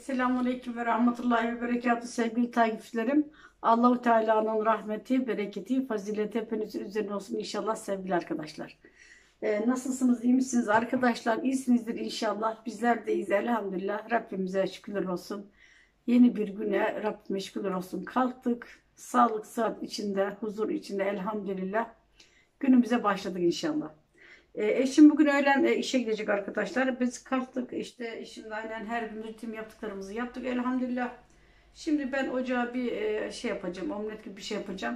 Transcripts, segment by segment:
Selamünaleyküm ve rahmetullahi ve berekatuhu sevgili takipçilerim. Allahu Teala'nın rahmeti, bereketi, fazileti hepinizin üzerine olsun inşallah sevgili arkadaşlar. Nasılsınız, iyi misiniz arkadaşlar? İyisinizdir inşallah. Bizler de iyiyiz elhamdülillah. Rabbimize şükürler olsun. Yeni bir güne Rabbime şükürler olsun. Kalktık, sağlık, sıhhat içinde, huzur içinde elhamdülillah. Günümüze başladık inşallah. Eşim bugün öğlen işe gidecek arkadaşlar. Biz kalktık işte eşimle aynen her gün rutin yaptıklarımızı yaptık elhamdülillah. Şimdi ben ocağa bir şey yapacağım. Omlet gibi bir şey yapacağım.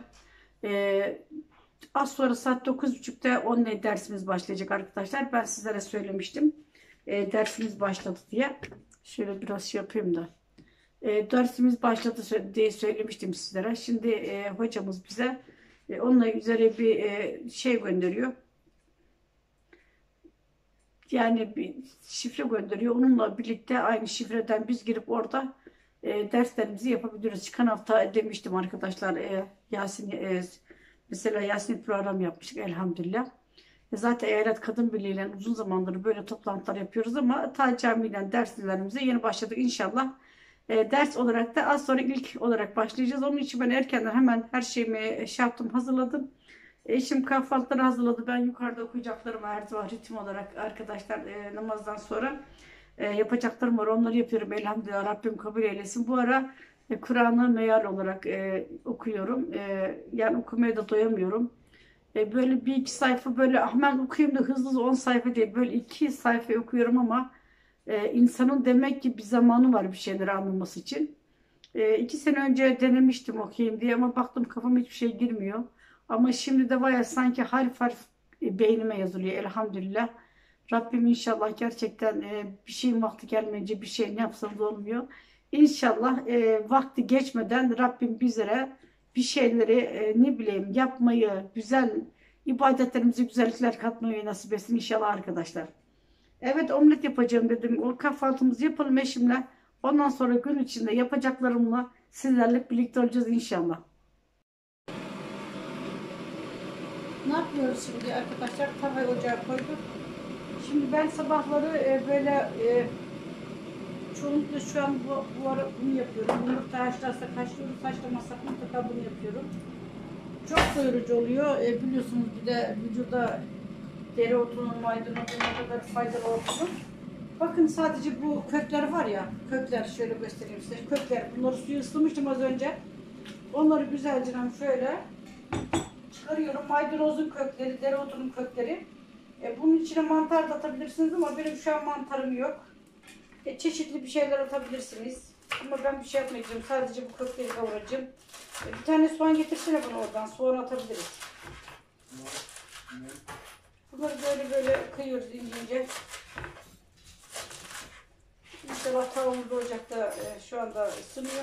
Az sonra saat 9.30'da online dersimiz başlayacak arkadaşlar. Ben sizlere söylemiştim. Dersimiz başladı diye. Şöyle biraz şey yapayım da. Dersimiz başladı diye söylemiştim sizlere. Şimdi hocamız bize onunla üzere bir şey gönderiyor. Yani bir şifre gönderiyor. Onunla birlikte aynı şifreden biz girip orada derslerimizi yapabiliriz. Çıkan hafta demiştim arkadaşlar Yasin mesela Yasin program yapmıştık elhamdülillah. Zaten Eyalet Kadın Birliği ile uzun zamandır böyle toplantılar yapıyoruz ama ta camiyle derslerimize yeni başladık inşallah. Ders olarak da az sonra ilk olarak başlayacağız. Onun için ben erkenden hemen her şeyimi şey yaptım, hazırladım. Eşim kahvaltıları hazırladı. Ben yukarıda okuyacaklarım her zaman ritim olarak arkadaşlar namazdan sonra yapacaklarım var. Onları yapıyorum. Elhamdülillah Rabbim kabul eylesin. Bu ara Kur'an'ı meal olarak okuyorum. Yani okumaya da doyamıyorum. Böyle bir iki sayfa böyle hemen okuyayım da hızlı 10 sayfa değil. Böyle iki sayfa okuyorum ama insanın demek ki bir zamanı var bir şeyleri anlaması için. 2 sene önce denemiştim okuyayım diye ama baktım kafama hiçbir şey girmiyor. Ama şimdi de bayağı sanki harf harf beynime yazılıyor elhamdülillah. Rabbim inşallah gerçekten bir şeyin vakti gelmeyince bir şey ne yapsanız olmuyor. İnşallah vakti geçmeden Rabbim bizlere bir şeyleri ne bileyim yapmayı, güzel ibadetlerimize güzellikler katmayı nasip etsin inşallah arkadaşlar. Evet omlet yapacağım dedim. O kahvaltımızı yapalım eşimle. Ondan sonra gün içinde yapacaklarımla sizlerle birlikte olacağız inşallah. Ne yapıyoruz şimdi arkadaşlar? Tavayı ocağa koyduk. Şimdi ben sabahları böyle çoğunlukla şu an bu ara bunu yapıyorum. Yumurta haşlarsak haşlıyoruz, haşlamazsak mutlaka bunu yapıyorum. Çok doyurucu oluyor. Biliyorsunuz bir de vücuda dereotunun, maydanozun ne kadar faydalı olduğunu. Bakın sadece bu kökler var ya, kökler şöyle göstereyim size. Kökler, bunları suyu ıslamıştım az önce. Onları güzelce şöyle çıkarıyorum. Maydanozun kökleri, dereotunun kökleri. Bunun içine mantar da atabilirsiniz ama benim şu an mantarım yok. Çeşitli bir şeyler atabilirsiniz. Ama ben bir şey yapmayacağım. Sadece bu kökleri kavuracağım. Bir tane soğan getirsene bana oradan. Soğan atabiliriz. Bunları böyle kıyıyoruz ince. İnşallah tavuğumuz da ocakta şu anda ısınıyor.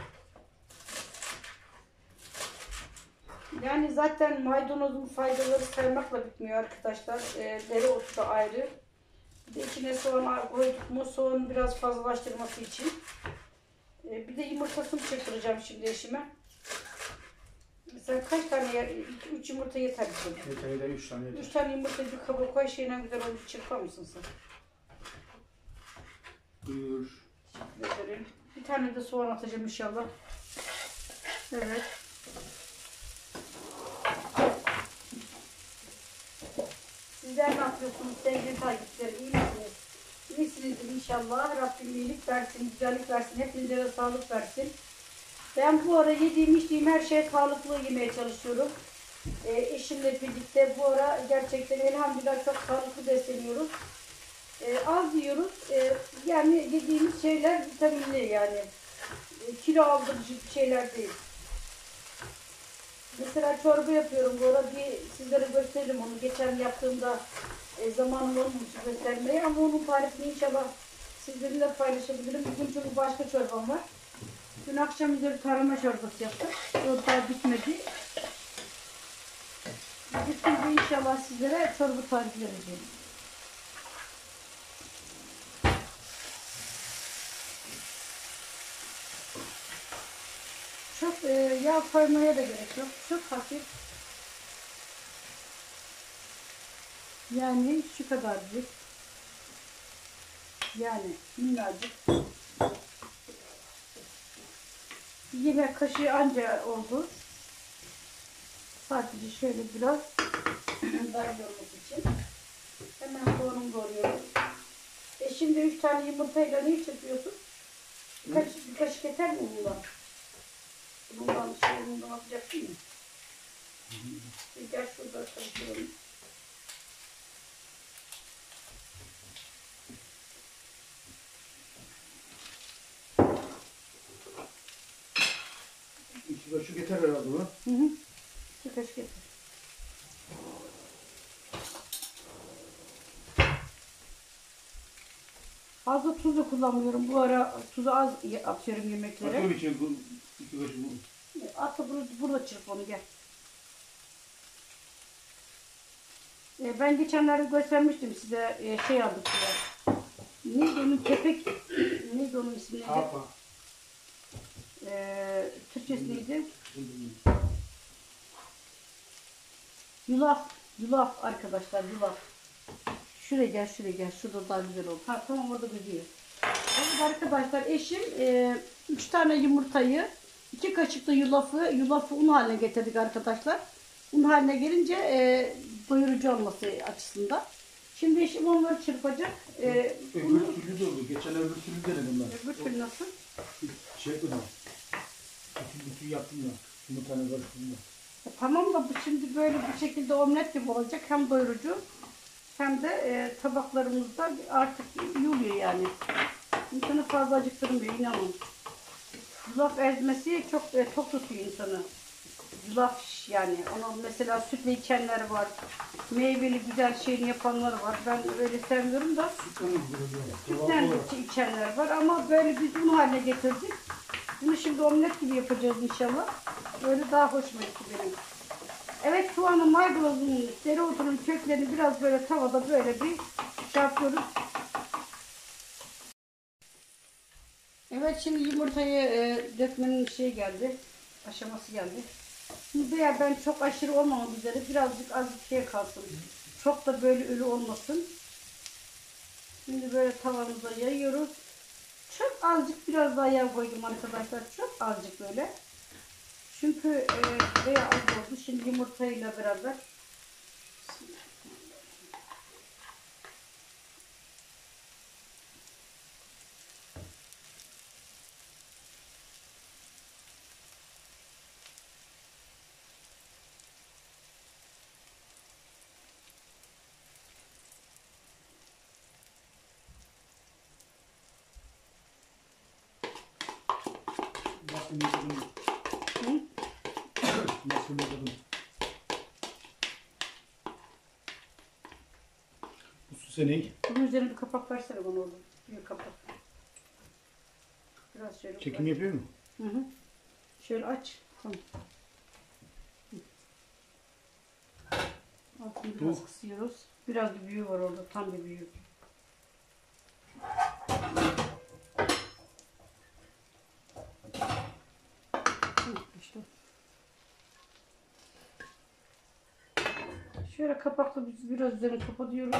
Yani zaten maydanozun faydaları saymakla bitmiyor arkadaşlar. Dereotu da ayrı. Bir de içine soğan koyduk mu soğanı biraz fazlalaştırması için. Bir de yumurtasını çırptıracağım şimdi eşime. Mesela kaç tane yer? 3 yumurta yeter bize. Yeter 3 tane yeter. 3 tane yumurtayı bir kaba koy şeyle güzel olmuş çırpar mısın sen? Buyur. Bir tane de soğan atacağım inşallah. Evet. Sizler ne yapıyorsunuz sevgili takipçiler? İyi misiniz? İyisinizdir inşallah. Rabbim iyilik versin, güzellik versin. Hepinize de sağlık versin. Ben bu ara yediğim içtiğim her şeye sağlıklı yemeye çalışıyorum. Eşimle birlikte bu ara gerçekten elhamdülillah çok sağlıklı besleniyoruz. Az yiyoruz. Yani yediğimiz şeyler vitaminli yani. Kilo aldırıcı şeyler değil. Mesela çorba yapıyorum bu ara sizlere gösteririm onu. Geçen yaptığımda zamanım olmuş göstermeye ama onun tarifini inşallah sizlerle paylaşabilirim. Bugün çünkü başka çorbam var. Dün akşam üzeri tarhana çorbası yaptık. O daha bitmedi. Bitince inşallah sizlere çorba tarifi vereceğim. Çok yağ koymaya da gerek yok. Çok hafif. Yani şu kadarcık. Yani minnacık. yemek kaşığı anca oldu. Sadece şöyle biraz dar olması için. Hemen soğanımı doğruyorum. Şimdi 3 tane yumurtayla ne çırpıyorsun? Bir kaşık yeter mi bundan? Bundan yapacaksın mı? Gel şurada karıştıralım. İki kaşık yeter herhalde bu. Hı hı. 2 kaşık yeter. Fazla tuz da kullanmıyorum. Bu ara tuzu az atıyorum yemeklere. Atıyorum içine bu iki kaşık bu. At da burada çırp onu gel. Ben geçenlerde göstermiştim size şey aldık size. Neydi onun kepek? Neydi onun ismi neydi? Hapa. Türkçesi neydi? Yulaf. Yulaf arkadaşlar yulaf. Şuraya gel şuraya gel. Şurada daha güzel olur. Ha tamam orada gözüyor. Evet arkadaşlar eşim 3 tane yumurtayı 2 kaşık da yulafı un haline getirdik arkadaşlar. Un haline gelince doyurucu olması açısından. Şimdi eşim onları çırpacak. Öbür türlü de oldu. Geçen öbür türlü denedim ben. Öbür türlü nasıl? Şey yapmadım. Bütün yaptım ya. Yumurtanı karıştırdım. Tamam da bu şimdi böyle bu şekilde omlet gibi olacak. Hem doyurucu hem de tabaklarımızda artık iyi oluyor yani. İnsanı fazla acıktırmıyor inanın. Yulaf ezmesi çok tok tutuyor insanı. Yulaf yani onu mesela sütle içenler var. Meyveli güzel şeyini yapanlar var. Ben öyle sevmiyorum da sütten içenler var ama böyle biz un haline getirdik. Bunu şimdi omlet gibi yapacağız inşallah. Böyle daha hoşuma gitti benim. Evet soğanın, maydanozun, dereotunun köklerini biraz böyle tavada böyle bir şey yapıyoruz. Evet şimdi yumurtayı dökmenin şey geldi. Aşaması geldi. Şimdi veya ben çok aşırı olmamak üzere birazcık az bir şey kalsın. Çok da böyle ölü olmasın. Şimdi böyle tavamıza yayıyoruz. Çok azıcık biraz daha yağ koydum arkadaşlar. Çok azıcık böyle. Çünkü veya az oldu. Şimdi yumurtayla beraber Nasıl yapalım? Nasıl yapalım? Bu süse ne? bunun üzerine bir kapak versene bana orada. Bir kapak. Biraz şöyle. Çekim yapıyor mu? Hı hı. Şöyle aç. Tamam. Altını biraz kısıyoruz. Biraz bir büyüğü var orada. Tam bir büyüğü. İşte. Şöyle kapakla biraz üzerine kapatıyoruz.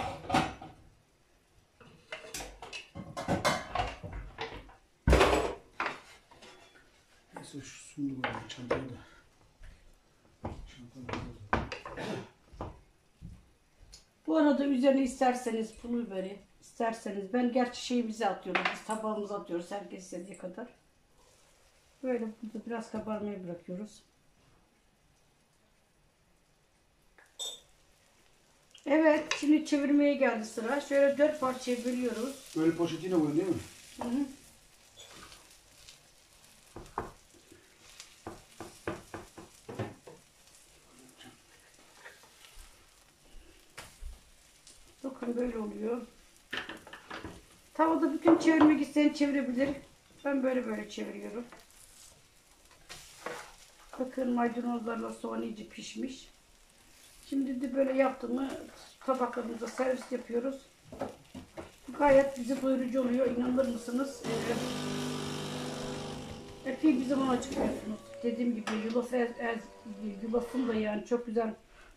Neyse şu sundu var çantayı da. Bu arada üzerine isterseniz pul biberi, isterseniz ben gerçi şeyimizi atıyorum. Biz tabağımıza atıyoruz herkes istediği kadar. Böyle burada biraz kabarmaya bırakıyoruz. Evet, şimdi çevirmeye geldi sıra. Şöyle 4 parçaya bölüyoruz. Böyle poşetine koyun değil mi? Hı hı. Bakın böyle oluyor. Tavada bütün çevirmek isteyen çevirebilir. Ben böyle çeviriyorum. Bakın maydanozlarla soğan iyice pişmiş. Şimdi de böyle yaptığımı tabaklarımıza servis yapıyoruz. Gayet bize doyurucu oluyor. İnanır mısınız? Epey bir zaman acıkıyorsunuz. Dediğim gibi yulafın da yani çok güzel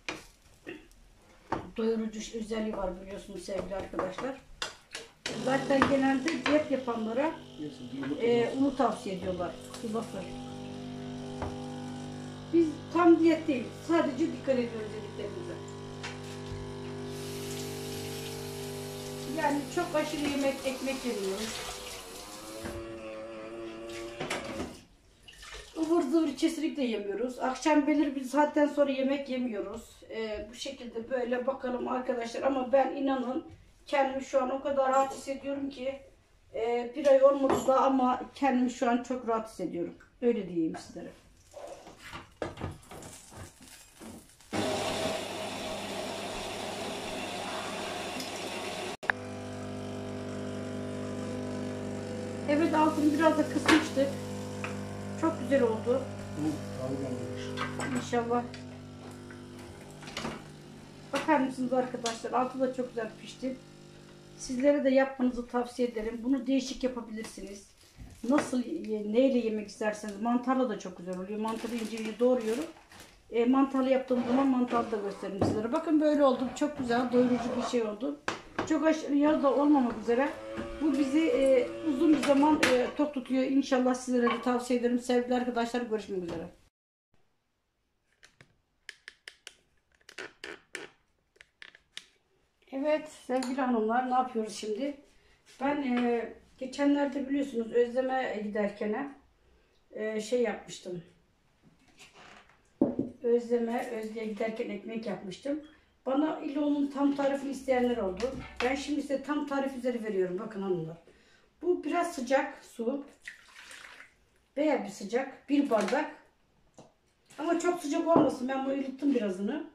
doyurucu özelliği var biliyorsunuz sevgili arkadaşlar. Zaten genelde diyet yapanlara unu tavsiye ediyorlar. Yulafı. Biz tam diyet değil. Sadece dikkat ediyoruz yediklerimize. Yani çok aşırı ekmek yemiyoruz. Ivır zıvır kesinlikle yemiyoruz. Akşam belirli bir saatten sonra yemek yemiyoruz. Bu şekilde böyle bakalım arkadaşlar. Ama ben inanın kendimi şu an o kadar rahat hissediyorum ki bir ay olmadı da ama kendimi şu an çok rahat hissediyorum. Öyle diyeyim sizlere. Evet, altını biraz da kısmıştık. Çok güzel oldu. İnşallah. Bakar mısınız arkadaşlar? Altı da çok güzel pişti. Sizlere de yapmanızı tavsiye ederim. Bunu değişik yapabilirsiniz. Nasıl, neyle yemek isterseniz. Mantarla da çok güzel oluyor. Mantarı ince ince doğruyorum. Mantarlı yaptığım zaman mantarlı da göstereyim sizlere. Bakın böyle oldu. Çok güzel, doyurucu bir şey oldu. Çok aşırı yağ da olmamak üzere. Bu bizi uzun bir zaman tok tutuyor. İnşallah sizlere de tavsiye ederim. Sevgili arkadaşlar, görüşmek üzere. Evet sevgili hanımlar, ne yapıyoruz şimdi? Ben geçenlerde biliyorsunuz Özlem'e giderken şey yapmıştım. Özlem'e giderken ekmek yapmıştım. Bana illa onun tam tarifini isteyenler oldu. Ben şimdi size tam tarif üzeri veriyorum. Bakın hanımlar. Bu biraz sıcak su. Bayağı bir sıcak. Bir bardak. Ama çok sıcak olmasın. Ben bunu ılıttım birazını.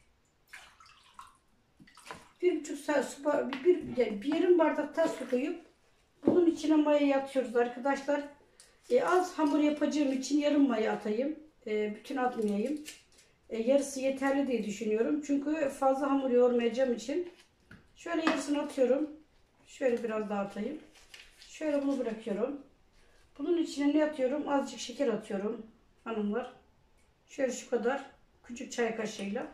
1,5 saat su, bir yarım bardaktan su koyup bunun içine maya atıyoruz arkadaşlar. Az hamur yapacağım için yarım maya atayım. Bütün atmayayım. Yarısı yeterli diye düşünüyorum. Çünkü fazla hamur yoğurmayacağım için. Şöyle yarısını atıyorum. Şöyle biraz daha atayım. Şöyle bunu bırakıyorum. Bunun içine ne atıyorum? Azıcık şeker atıyorum hanımlar. Şöyle şu kadar. Küçük çay kaşığıyla.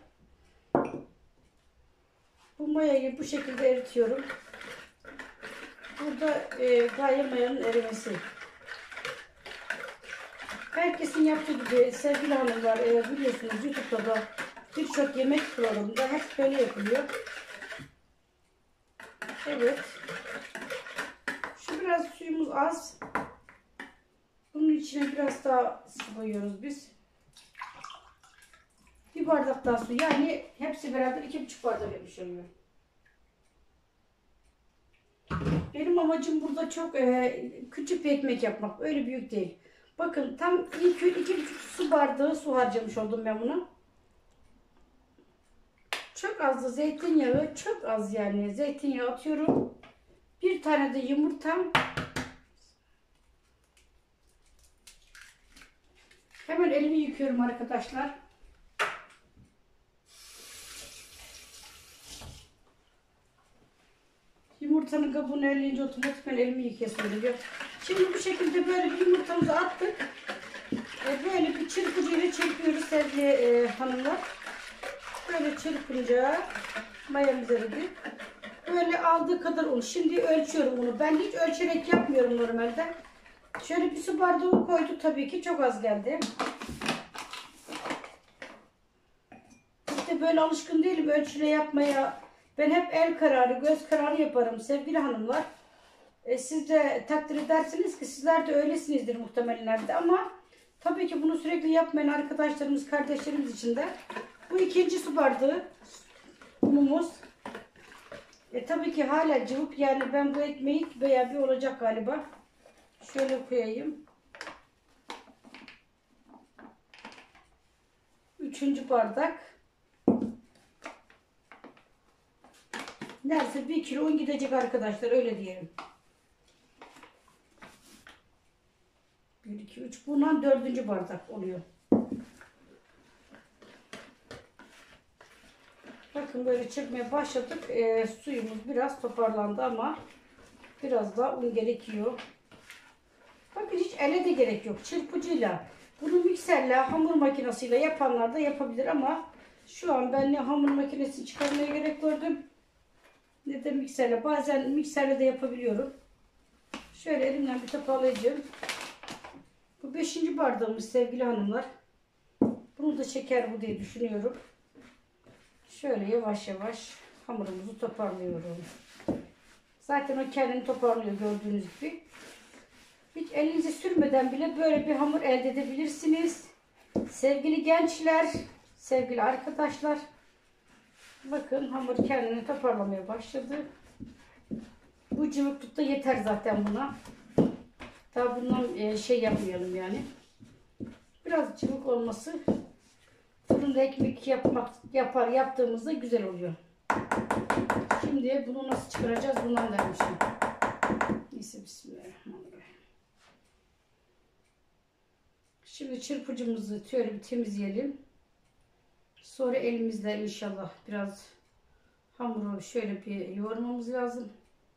Bu mayayı bu şekilde eritiyorum. Burada gaye mayanın erimesi. Herkesin yaptığı gibi sevgili hanımlar, biliyorsunuz YouTube'da da birçok yemek programında hep böyle yapılıyor. Evet. Şu biraz suyumuz az. Bunun içine biraz daha su koyuyoruz biz. Bir bardak daha su. Yani hepsi beraber 2,5 bardak yapmış oluyor. Benim amacım burada çok küçük bir ekmek yapmak. Öyle büyük değil. Bakın tam 2,5 su bardağı su harcamış oldum ben buna. Çok az da zeytinyağı, çok az yani zeytinyağı atıyorum. Bir tane de yumurtam. Hemen elimi yıkıyorum arkadaşlar. Yumurtanın kabuğunu elleyince otomatikman elimi yıkayasım geliyor. Şimdi bu şekilde böyle bir yumurtamızı attık. Böyle bir çırpıcıyla çırpıyoruz sevgili hanımlar. Böyle çırpınca mayamız eridi. Böyle aldığı kadar un. Şimdi ölçüyorum bunu. Ben hiç ölçerek yapmıyorum normalde. Şöyle bir su bardağı koyduk, tabii ki çok az geldi. İşte böyle alışkın değilim ölçüle yapmaya. Ben hep el kararı, göz kararı yaparım sevgili hanımlar. Siz de takdir edersiniz ki sizler de öylesinizdir muhtemelen de, ama tabii ki bunu sürekli yapmayan arkadaşlarımız, kardeşlerimiz için de bu 2. su bardağı unumuz. Tabii ki hala cıvık, yani ben bu ekmeği bayağı bir olacak galiba. Şöyle koyayım. 3. bardak. Neredeyse 1 kilo un gidecek arkadaşlar, öyle diyelim. 1, 2, 3. Bundan 4. bardak oluyor. Bakın böyle çırpmaya başladık. Suyumuz biraz toparlandı ama biraz daha un gerekiyor. Bakın hiç ele de gerek yok. Çırpıcıyla, bunu mikserle, hamur makinesiyle yapanlar da yapabilir ama şu an ben ne hamur makinesi çıkarmaya gerek gördüm ne de mikserle. Bazen mikserle de yapabiliyorum. Şöyle elimden bir toparlayacağım. Bu 5. bardağımız sevgili hanımlar. Bunu da çeker bu diye düşünüyorum. Şöyle yavaş yavaş hamurumuzu toparlıyorum. Zaten o kendini toparlıyor gördüğünüz gibi. Hiç elinizi sürmeden bile böyle bir hamur elde edebilirsiniz. Sevgili gençler, sevgili arkadaşlar. Bakın hamur kendini toparlamaya başladı. Bu cıvıklıkta yeter zaten buna. Daha bundan şey yapmayalım yani. Biraz cıvık olması fırında ekmek yaptığımızda güzel oluyor. Şimdi bunu nasıl çıkaracağız bundan dermişim. Neyse bismillahirrahmanirrahim. Şimdi çırpıcımızı şöyle bir temizleyelim. Sonra elimizle inşallah biraz hamuru şöyle bir yoğurmamız lazım.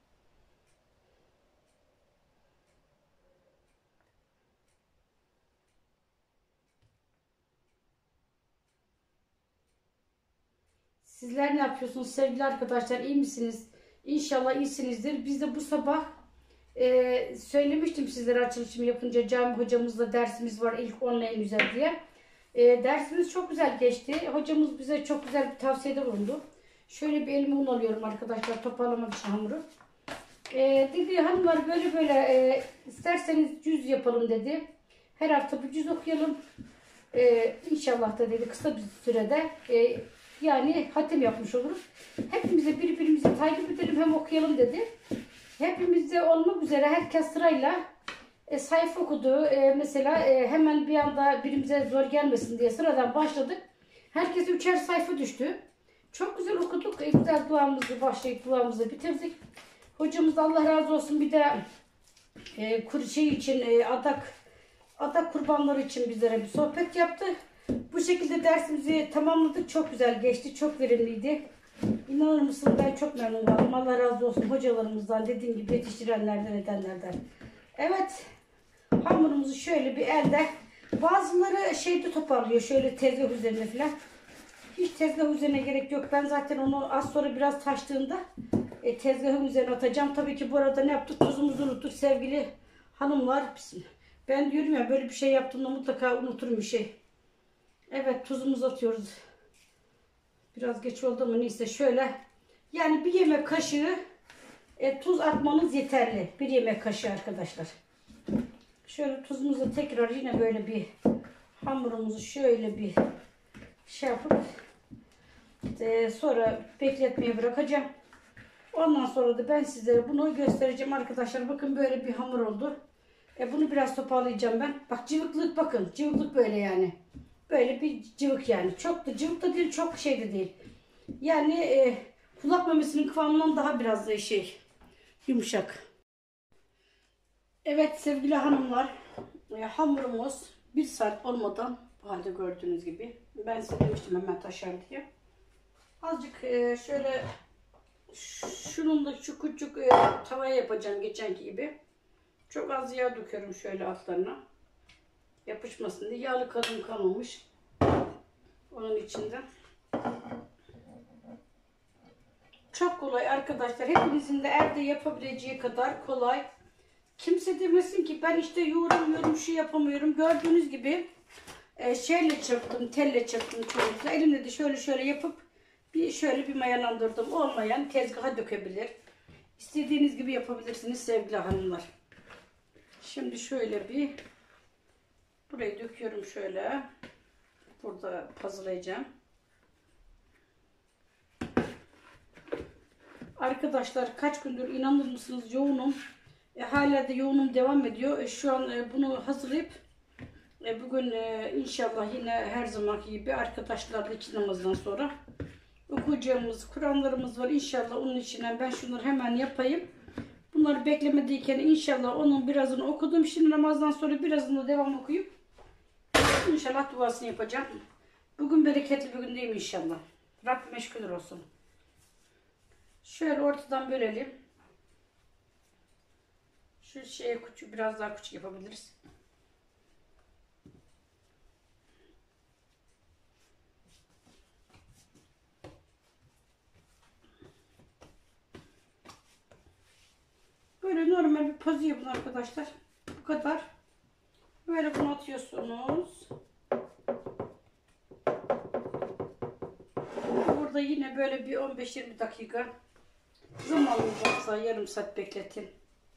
Sizler ne yapıyorsunuz sevgili arkadaşlar? İyi misiniz? İnşallah iyisinizdir. Biz de bu sabah söylemiştim sizlere açılışımı yapınca cami hocamızla dersimiz var ilk online üzere diye. Dersimiz çok güzel geçti. Hocamız bize çok güzel bir tavsiyede bulundu. Şöyle bir elime un alıyorum arkadaşlar toparlamak için hamuru. Dedi hanımlar böyle böyle isterseniz cüz yapalım dedi. Her hafta bir cüz okuyalım. İnşallah da dedi kısa bir sürede yani hatim yapmış oluruz. Hepimize birbirimizi takip edelim hem okuyalım dedi. Hepimizde olmak üzere herkes sırayla sayfa okudu. Mesela hemen bir anda birimize zor gelmesin diye sıradan başladık. Herkese 3'er sayfa düştü. Çok güzel okuduk. Güzel duamızı başlayıp duamızı bitirdik. Hocamız Allah razı olsun bir de şey için adak kurbanları için bizlere bir sohbet yaptı. Bu şekilde dersimizi tamamladık. Çok güzel geçti. Çok verimliydi. İnanır mısın ben çok memnun kaldım. Allah razı olsun hocalarımızdan dediğim gibi yetiştirenlerden edenlerden. Evet. Hamurumuzu şöyle bir elde bazıları şeyde toparlıyor. Şöyle tezgah üzerine falan. Hiç tezgah üzerine gerek yok. Ben zaten onu az sonra biraz taştığında tezgahın üzerine atacağım. Tabii ki bu arada ne yaptık? Tuzumuzu unuttuk sevgili hanımlar. Ben diyorum ya böyle bir şey yaptığımda mutlaka unuturum bir şey. Evet tuzumuzu atıyoruz. Biraz geç oldu ama neyse şöyle. Yani bir yemek kaşığı tuz atmanız yeterli. Bir yemek kaşığı arkadaşlar. Şöyle tuzumuzu tekrar yine böyle bir hamurumuzu şöyle bir şey yapıp sonra bekletmeye bırakacağım. Ondan sonra da ben sizlere bunu göstereceğim arkadaşlar. Bakın böyle bir hamur oldu. Bunu biraz toparlayacağım ben. Bak cıvıklık bakın. Cıvıklık böyle yani. Böyle bir cıvık yani. Çok da cıvık da değil, çok şey de değil. Yani kulak memesinin kıvamından daha biraz da yumuşak. Evet sevgili hanımlar. Hamurumuz 1 saat olmadan bu halde gördüğünüz gibi. Ben size demiştim hemen taşar diye. Azıcık şöyle şunun da şu küçük tavaya yapacağım geçenki gibi. Çok az yağ döküyorum şöyle altlarına. Yapışmasın diye. Yağlı kalın kalmamış. Onun içinde. Çok kolay arkadaşlar. Hepinizin de evde yapabileceği kadar kolay. Kimse demesin ki ben işte yoğuramıyorum, şu yapamıyorum. Gördüğünüz gibi şeyle çırptım, telle çırptım çok güzel. Elimle de şöyle şöyle yapıp şöyle bir mayalandırdım. Olmayan tezgaha dökebilir. İstediğiniz gibi yapabilirsiniz sevgili hanımlar. Şimdi şöyle bir burayı döküyorum şöyle. Burada hazırlayacağım. Arkadaşlar kaç gündür inanır mısınız yoğunum. Hala da yoğunum devam ediyor. Şu an bunu hazırlayıp bugün inşallah yine her zamanki gibi arkadaşlarla iki namazdan sonra okuyacağımız Kur'anlarımız var. İnşallah onun içinden ben şunları hemen yapayım. Bunları beklemediyken inşallah onun birazını okudum. Şimdi namazdan sonra birazını devam okuyup inşallah duasını yapacağım. Bugün bereketli bir gün değil mi inşallah. Rabbime şükürler olsun. Şöyle ortadan bölelim. Şu şeye küçük, biraz daha küçük yapabiliriz. Böyle normal bir pazı yapın arkadaşlar. Bu kadar. Böyle bunu atıyorsunuz. da yine böyle bir 15-20 dakika zamanınız varsa yarım saat bekletin.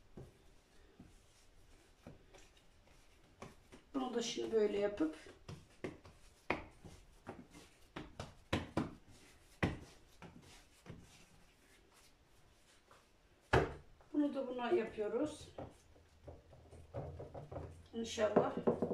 Bunu da şimdi böyle yapıp bunu da buna yapıyoruz. İnşallah.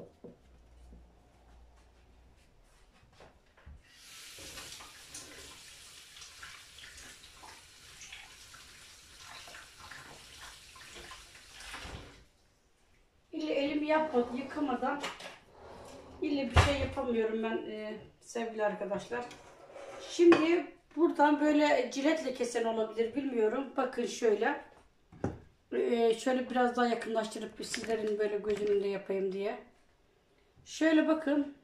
Elimi yıkamadan bir şey yapamıyorum ben sevgili arkadaşlar. Şimdi buradan böyle ciletle kesen olabilir bilmiyorum. Bakın şöyle. Şöyle biraz daha yakınlaştırıp sizlerin böyle gözünün önünde yapayım diye. Şöyle bakın.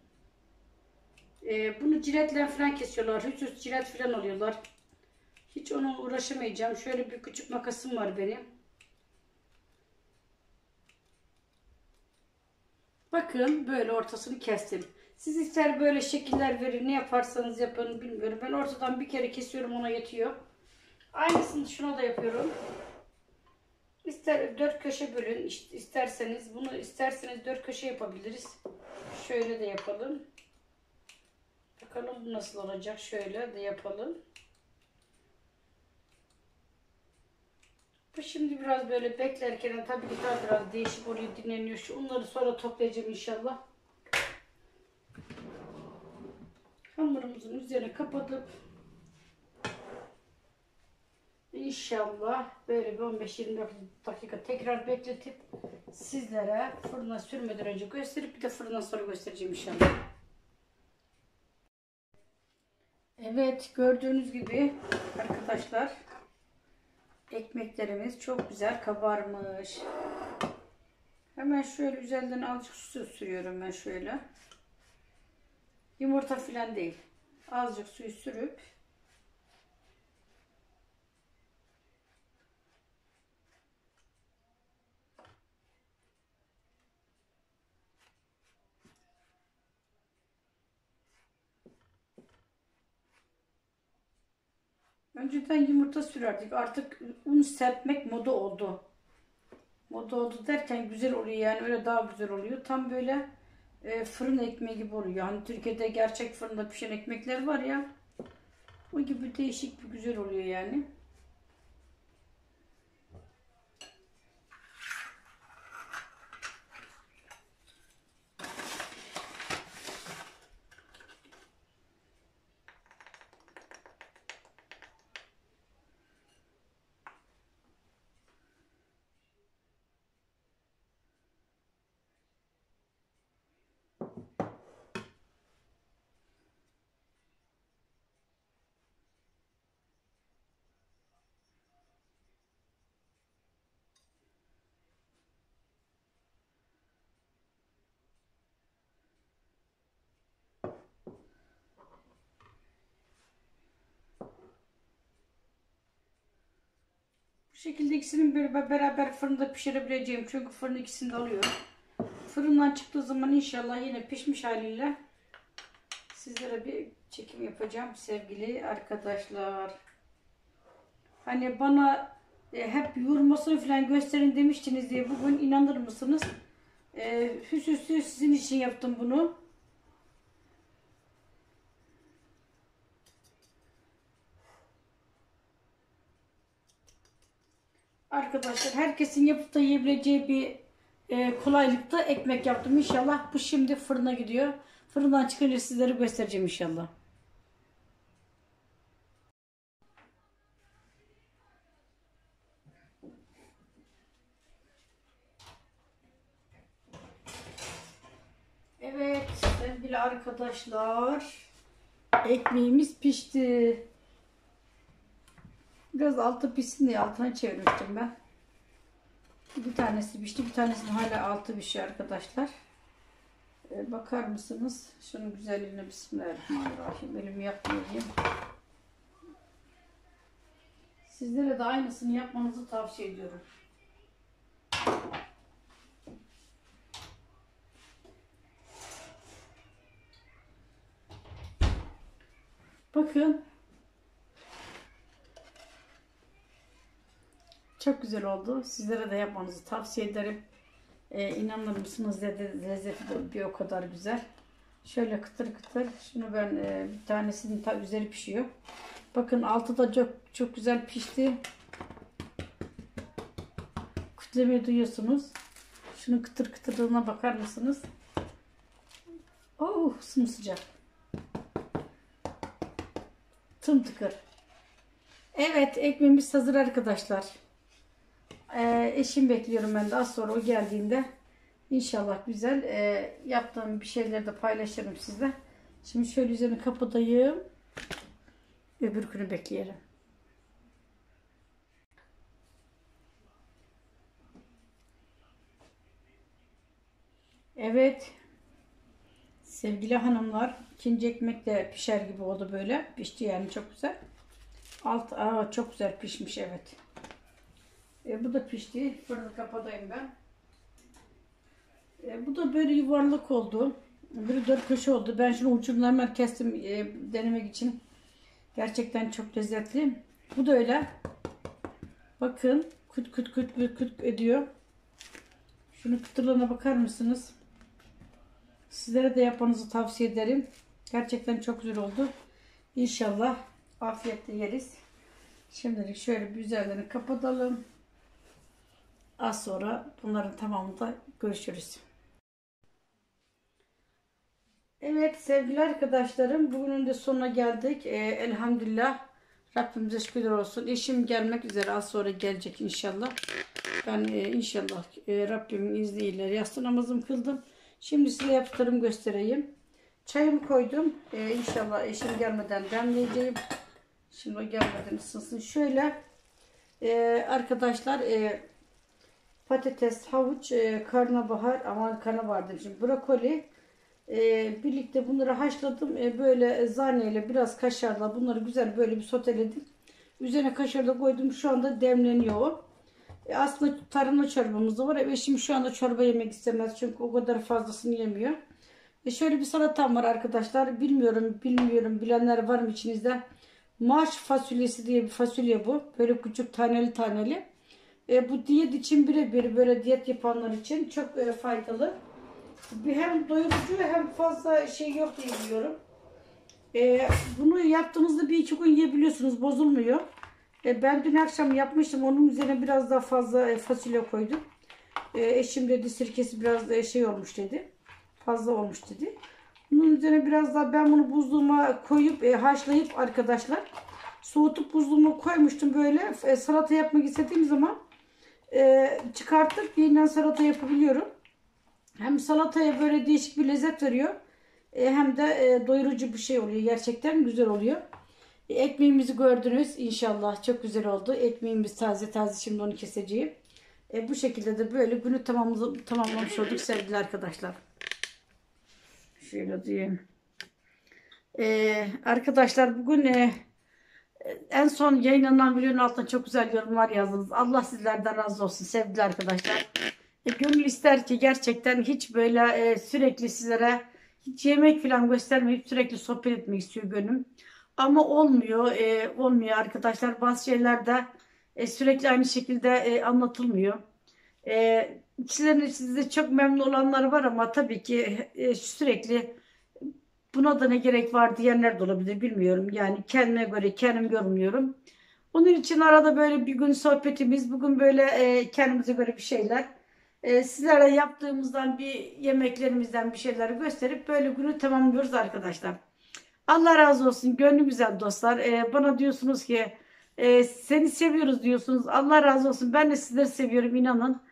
Bunu ciletle falan kesiyorlar. Hiç cilet falan alıyorlar. Hiç onunla uğraşamayacağım. Şöyle bir küçük makasım var benim. Bakın böyle ortasını kestim. Siz ister böyle şekiller verin, ne yaparsanız yapın bilmiyorum. Ben ortadan bir kere kesiyorum, ona yetiyor. Aynısını şuna da yapıyorum. İster dört köşe bölün, isterseniz bunu dört köşe yapabiliriz. Şöyle de yapalım. Bakalım bu nasıl olacak. Şöyle de yapalım. Bu şimdi biraz böyle beklerken tabii ki daha biraz değişik oluyor, dinleniyor. Onları sonra toplayacağım inşallah. Hamurumuzun üzerine kapatıp inşallah böyle bir 15-20 dakika tekrar bekletip sizlere fırına sürmeden önce gösterip bir de fırından sonra göstereceğim inşallah. Evet, gördüğünüz gibi arkadaşlar ekmeklerimiz çok güzel kabarmış. Hemen şöyle üzerinden azıcık su sürüyorum ben şöyle. Yumurta falan değil. Azıcık suyu sürüp önceden yumurta sürerdik. Artık un serpmek moda oldu. Moda oldu derken güzel oluyor yani, öyle daha güzel oluyor. Tam böyle fırın ekmeği gibi oluyor. Hani Türkiye'de gerçek fırında pişen ekmekler var ya. O gibi değişik bir güzel oluyor yani. Bu şekilde ikisini beraber fırında pişirebileceğim. Çünkü fırın ikisini de alıyor. Fırından çıktığı zaman inşallah yine pişmiş haliyle sizlere bir çekim yapacağım sevgili arkadaşlar. Hani bana hep yoğurmasını falan gösterin demiştiniz diye bugün inanır mısınız? Hüsüsü sizin için yaptım bunu. Arkadaşlar herkesin yapıp da yiyebileceği bir kolaylıkta ekmek yaptım. İnşallah bu şimdi fırına gidiyor. Fırından çıkınca sizlere göstereceğim inşallah. Evet sevgili arkadaşlar, ekmeğimiz pişti. Biraz altı pişsin diye altına çevirmiştim ben. Bir tanesi pişti, bir tanesinin hala altı pişiyor arkadaşlar. Bakar mısınız? Şunun güzelliğine bismillahirrahmanirrahim. Elimi yakmayayım. Sizlere de aynısını yapmanızı tavsiye ediyorum. Bakın çok güzel oldu. Sizlere de yapmanızı tavsiye ederim. İnanır mısınız lezzeti de bir o kadar güzel. Şöyle kıtır kıtır. Şunu ben bir tanesinin üzeri pişiyor. Bakın altı da çok güzel pişti. Kütlemeyi duyuyorsunuz. Şunun kıtır kıtırlığına bakar mısınız? Oh, sımsıcak. Tımtıkır. Evet, ekmeğimiz hazır arkadaşlar. Eşim bekliyorum ben de. Az sonra o geldiğinde inşallah güzel yaptığım bir şeyleri de paylaşırım sizle. Şimdi şöyle üzerini kapatayım. Öbürkünü bekleyelim. Evet. Sevgili hanımlar, ikinci ekmek de pişer gibi oldu böyle. Pişti yani çok güzel. Çok güzel pişmiş, evet. Bu da pişti. Fırını kapatayım ben. Bu da böyle yuvarlak oldu. Bir dört köşe oldu. Ben şunu ucundan hemen kestim denemek için. Gerçekten çok lezzetli. Bu da öyle. Bakın küt küt küt küt küt ediyor. Şunu kıtırlığına bakar mısınız? Sizlere de yapmanızı tavsiye ederim. Gerçekten çok güzel oldu. İnşallah afiyetle yeriz. Şimdilik şöyle bir üzerlerini kapatalım. Az sonra bunların tamamında görüşürüz. Evet sevgili arkadaşlarım, bugünün de sonuna geldik. Elhamdülillah, Rabbimize şükürler olsun. Eşim gelmek üzere, az sonra gelecek inşallah. Ben inşallah Rabbimin izniyle yatsı namazımı kıldım. Şimdi size yaptıklarımı göstereyim. Çayımı koydum. İnşallah eşim gelmeden demleyeceğim. Şimdi o gelmeden ısınsın. Şöyle arkadaşlar, patates, havuç, karnabahar, aman karnabahar demişim, brokoli, birlikte bunları haşladım. Böyle zaneyle biraz kaşarla bunları güzel böyle bir soteledim. Üzerine kaşar da koydum. Şu anda demleniyor o. Aslında tarhana çorbamız da var. Eşim şu anda çorba yemek istemez çünkü o kadar fazlasını yemiyor. Şöyle bir salatam var arkadaşlar. Bilmiyorum bilenler var mı içinizde? Marş fasulyesi diye bir fasulye bu. Böyle küçük taneli taneli. Bu diyet için birebir, böyle diyet yapanlar için çok faydalı. Hem doyurucu hem fazla şey yok diye biliyorum. Bunu yaptığınızda bir iki gün yiyebiliyorsunuz, bozulmuyor. Ben dün akşam yapmıştım. Onun üzerine biraz daha fazla fasulye koydum. Eşim dedi sirkesi biraz şey olmuş dedi. Fazla olmuş dedi. Bunun üzerine biraz daha ben bunu buzluğuma koyup haşlayıp arkadaşlar soğutup buzluğuma koymuştum böyle. Salata yapmak istediğim zaman çıkartıp yeniden salata yapabiliyorum. Hem salataya böyle değişik bir lezzet veriyor. Hem de doyurucu bir şey oluyor. Gerçekten güzel oluyor. Ekmeğimizi gördünüz. İnşallah çok güzel oldu. Ekmeğimiz taze taze, şimdi onu keseceğim. Bu şekilde de böyle günü tamamlamış olduk sevgili arkadaşlar. Şöyle diyeyim. Arkadaşlar bugün en son yayınlanan videonun altına çok güzel yorumlar yazdınız. Allah sizlerden razı olsun sevgili arkadaşlar. Gönül ister ki gerçekten hiç böyle sürekli sizlere hiç yemek falan göstermeyip sürekli sohbet etmek istiyor gönlüm. Ama olmuyor. Olmuyor arkadaşlar. Bazı şeyler de sürekli aynı şekilde anlatılmıyor. İçlerinde sizde çok memnun olanlar var ama tabii ki sürekli buna da ne gerek var diyenler de olabilir, bilmiyorum. Yani kendime göre kendim görmüyorum. Onun için arada böyle bir gün sohbetimiz, bugün böyle kendimize göre bir şeyler. Sizlere yaptığımızdan bir yemeklerimizden bir şeyler gösterip böyle günü tamamlıyoruz arkadaşlar. Allah razı olsun gönlü güzel dostlar. Bana diyorsunuz ki seni seviyoruz diyorsunuz. Allah razı olsun. Ben de sizleri seviyorum, inanın.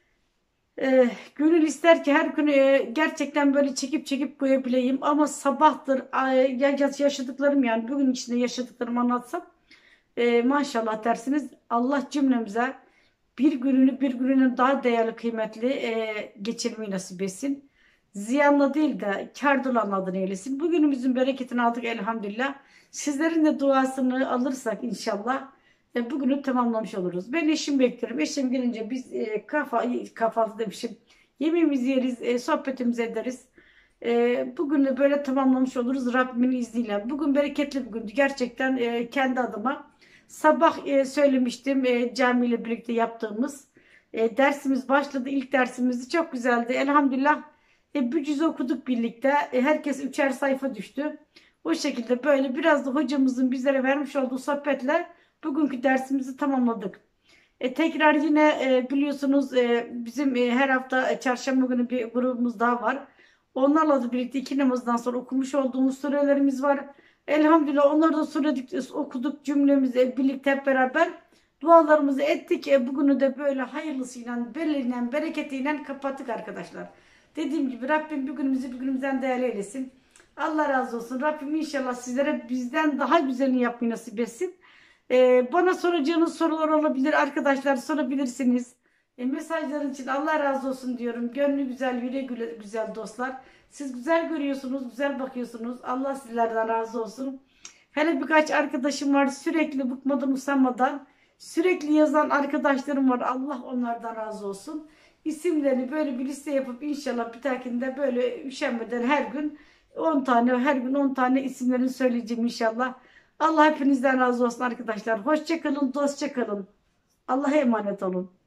Gönül ister ki her gün gerçekten böyle çekip koyabileyim. Ama sabahtır yaşadıklarım, yani bugün içinde yaşadıklarımı anlatsam maşallah dersiniz. Allah cümlemize bir gününü daha değerli, kıymetli geçirmeyi nasip etsin. Ziyanla değil de kâr dolanmadan eylesin. Bugünümüzün bereketini aldık elhamdülillah. Sizlerin de duasını alırsak inşallah bugünü tamamlamış oluruz. Ben eşim bekliyorum. Eşim gelince biz kahvaltı demişim. Yemeğimizi yeriz, sohbetimizi ederiz. Bugünü böyle tamamlamış oluruz Rabbimin izniyle. Bugün bereketli bir gündü. Gerçekten kendi adıma Sabah söylemiştim camiyle birlikte yaptığımız dersimiz başladı. İlk dersimiz çok güzeldi. Elhamdülillah bir cüz okuduk birlikte. Herkes üçer sayfa düştü. O şekilde böyle biraz da hocamızın bizlere vermiş olduğu sohbetle bugünkü dersimizi tamamladık. Tekrar yine biliyorsunuz bizim her hafta çarşamba günü bir grubumuz daha var. Onlarla da birlikte iki namazdan sonra okumuş olduğumuz surelerimiz var. Elhamdülillah onları da söyledik, okuduk cümlemizi birlikte hep beraber dualarımızı ettik. Bugünü de böyle hayırlısıyla, belirlenen bereketiyle kapattık arkadaşlar. Dediğim gibi Rabbim bugünümüzü bugünümüzden değerli eylesin. Allah razı olsun. Rabbim inşallah sizlere bizden daha güzelini yapmayı nasip etsin. Bana soracağınız sorular olabilir arkadaşlar, sorabilirsiniz. Mesajların için Allah razı olsun diyorum. Gönlü güzel, yüreği güzel dostlar. Siz güzel görüyorsunuz, güzel bakıyorsunuz. Allah sizlerden razı olsun. Hele birkaç arkadaşım var sürekli bıkmadan usanmadan sürekli yazan arkadaşlarım var. Allah onlardan razı olsun. İsimlerini böyle bir liste yapıp inşallah bir dahakinde böyle üşenmeden her gün 10 tane, her gün 10 tane isimlerini söyleyeceğim inşallah. Allah hepinizden razı olsun arkadaşlar. Hoşça kalın, dostça kalın. Allah'a emanet olun.